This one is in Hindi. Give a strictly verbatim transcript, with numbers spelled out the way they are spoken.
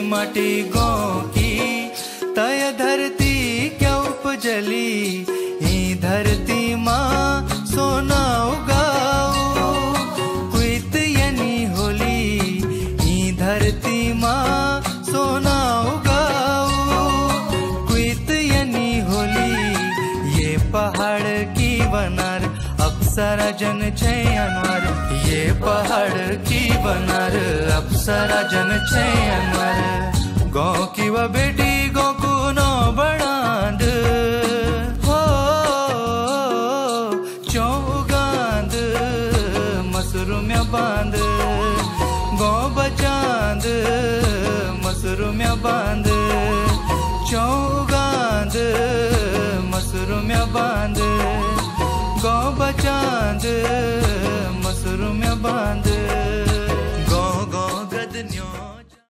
माटी गाँव की तय धरती क्या उपजली, ई धरती माँ सोना उगाओ कुत यनी होली, ई धरती माँ सोना उगाओ कुत यनी होली। ये पहाड़ की वनार अप्सरा जन छे अनवर, ये पहाड़ की वनार अप्सरा जन छे अनवर। गाँव की वह बेटी गाँव को नो बड़ांद हो चौगांद मसरूम्या बांध, गाँव बचांद मसरूम्या बांध, चौगांद मसरूम्या बांध, गाँव बचांद